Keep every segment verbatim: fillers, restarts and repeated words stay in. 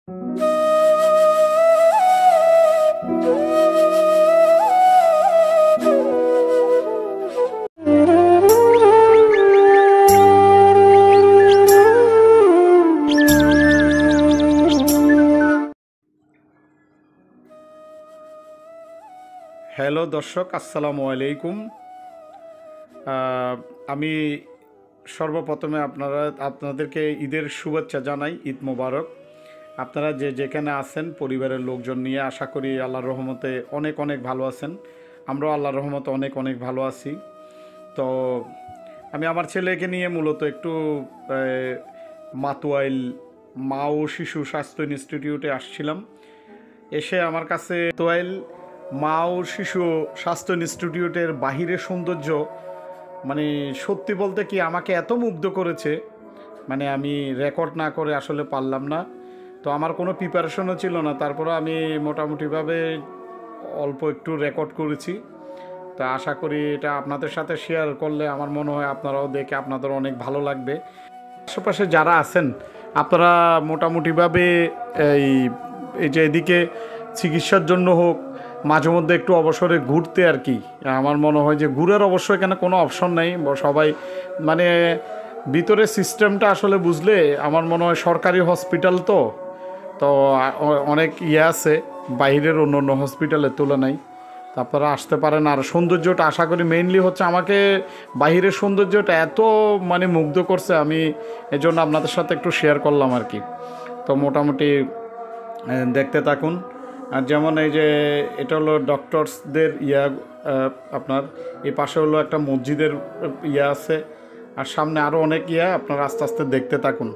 Hello দর্শক, আসসালামু আলাইকুম। আমি সর্বপ্রথমে আপনারা আপনাদেরকে ঈদের শুভেচ্ছা জানাই। ঈদ মোবারক। আপনারা যে যেখানে আছেন পরিবারের লোকজন নিয়ে আশা করি আল্লাহর রহমতে অনেক অনেক ভালো আছেন। আমরাও আল্লাহর রহমতে অনেক অনেক ভালো আছি। তো আমি আমার ছেলেকে নিয়ে মূলত একটু মাতুয়াইল মা ও শিশু স্বাস্থ্য ইনস্টিটিউটে আসছিলাম। এসে আমার কাছে মাতুয়াইল মা ও শিশু স্বাস্থ্য ইনস্টিটিউটের বাহিরের সৌন্দর্য মানে সত্যি বলতে কি আমাকে এত মুগ্ধ করেছে, মানে আমি রেকর্ড না করে আসলে পারলাম না। তো আমার কোনো প্রিপারেশনও ছিল না, তারপরে আমি মোটামুটিভাবে অল্প একটু রেকর্ড করেছি। তা আশা করি এটা আপনাদের সাথে শেয়ার করলে আমার মনে হয় আপনারাও দেখে আপনাদের অনেক ভালো লাগবে। আশেপাশে যারা আছেন আপনারা মোটামুটিভাবে এই এই যে এদিকে চিকিৎসার জন্য হোক, মাঝে মধ্যে একটু অবসরে ঘুরতে আর কি, আমার মনে হয় যে ঘুরের অবশ্য এখানে কোনো অপশন নেই। সবাই মানে ভিতরে সিস্টেমটা আসলে বুঝলে আমার মনে হয় সরকারি হসপিটাল তো তো অনেক ইয়ে আছে বাইরের অন্য অন্য হসপিটালের তুলনায়। তারপরে আসতে পারেন। আর সৌন্দর্যটা আশা করি মেইনলি হচ্ছে আমাকে বাহিরের সৌন্দর্যটা এত মানে মুগ্ধ করছে, আমি এজন্য আপনাদের সাথে একটু শেয়ার করলাম আর কি। তো মোটামুটি দেখতে থাকুন। আর যেমন এই যে এটা হলো ডক্টরসদের ইয়া, আপনার এই পাশে হলো একটা মসজিদের ইয়া আছে, আর সামনে আরও অনেক ইয়া, আপনারা আস্তে আস্তে দেখতে থাকুন।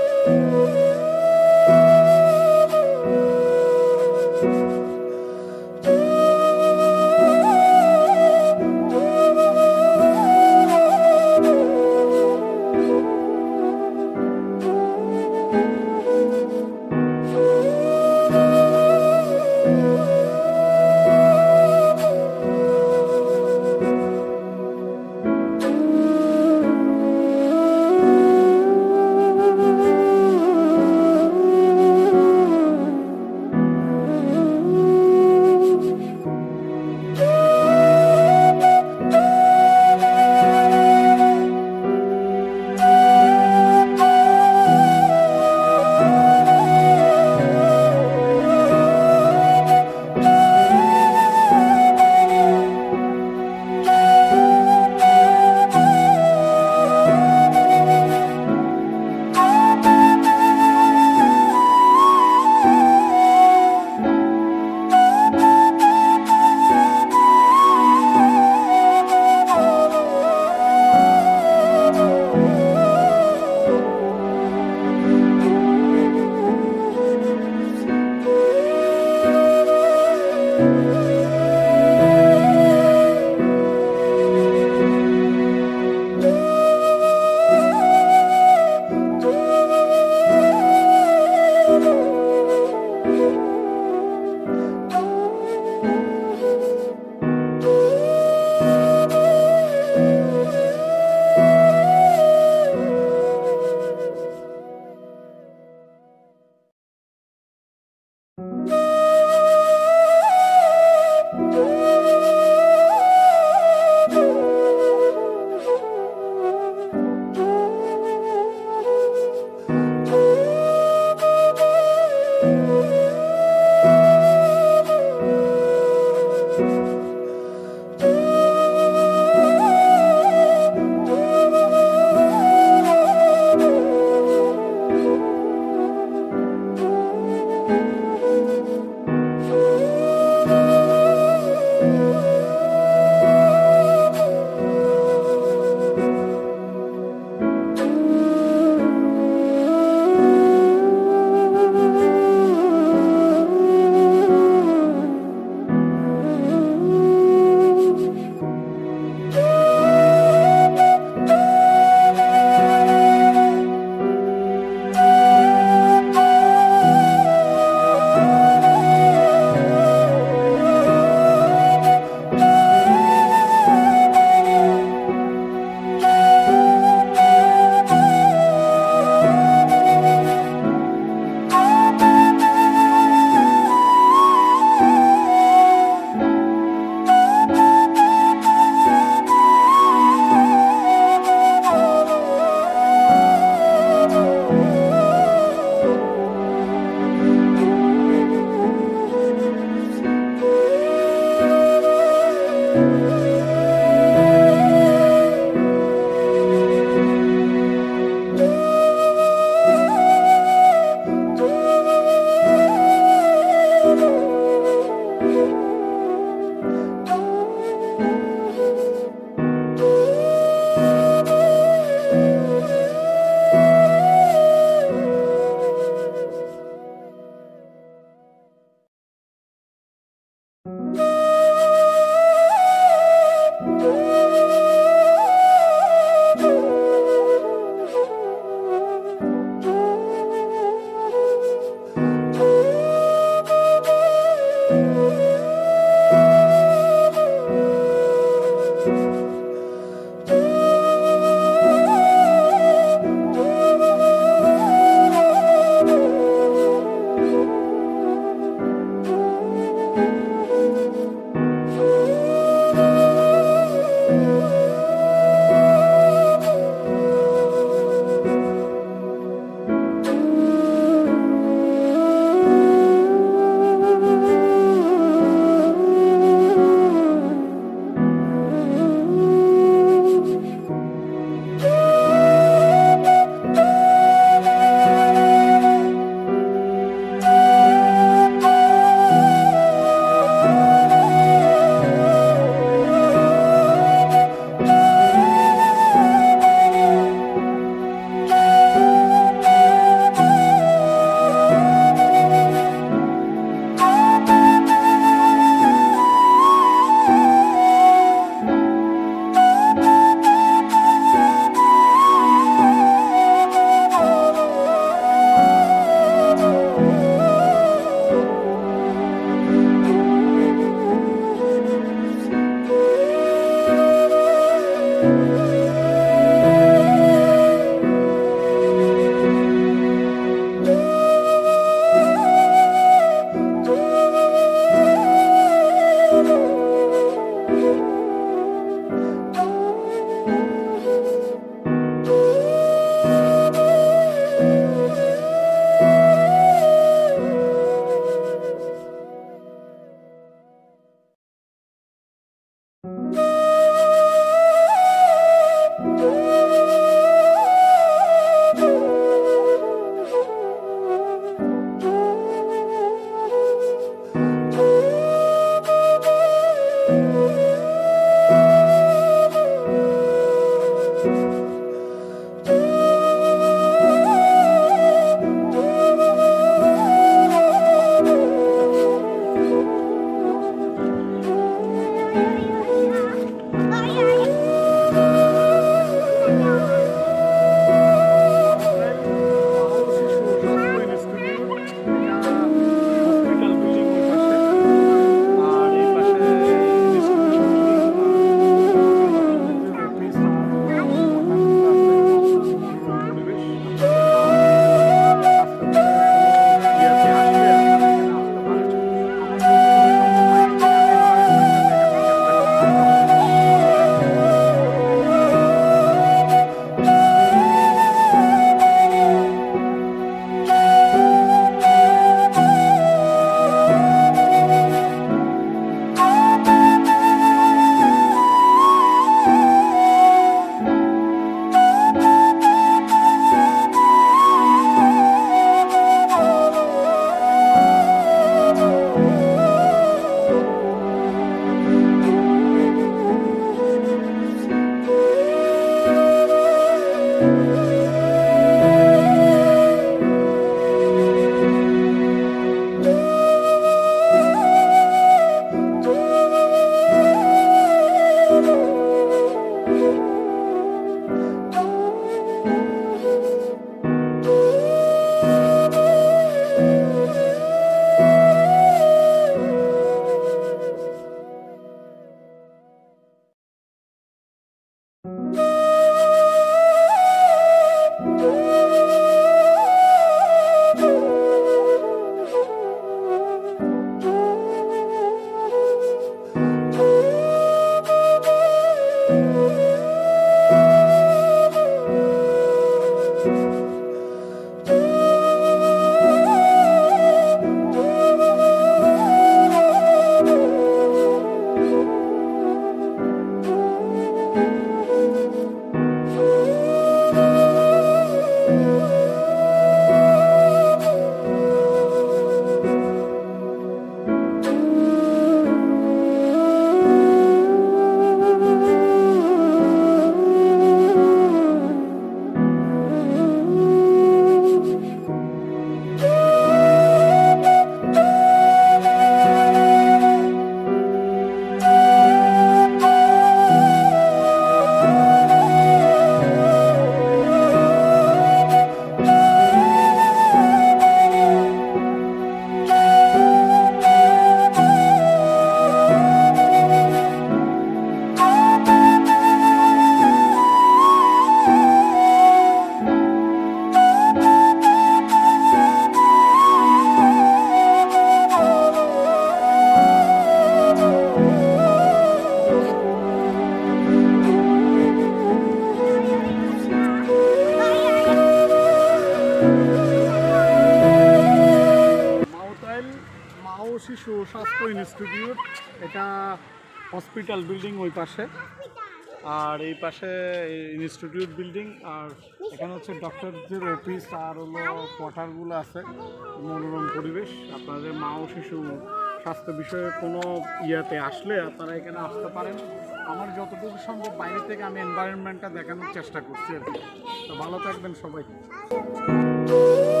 মা ও শিশু স্বাস্থ্য ইনস্টিটিউট, এটা হসপিটাল বিল্ডিং ওই পাশে, আর এই পাশে ইনস্টিটিউট বিল্ডিং, আর এখানে হচ্ছে ডক্টরদের অফিস আর হলো কোয়ার্টারগুলো আছে। মনোরম পরিবেশ। আপনাদের মা ও শিশু স্বাস্থ্য বিষয়ে কোনো ইয়াতে আসলে আপনারা এখানে আসতে পারেন। আমার যতটুকু সম্ভব বাইরে থেকে আমি এনভায়রনমেন্টটা দেখানোর চেষ্টা করছি আর কি। তো ভালো থাকবেন সবাই।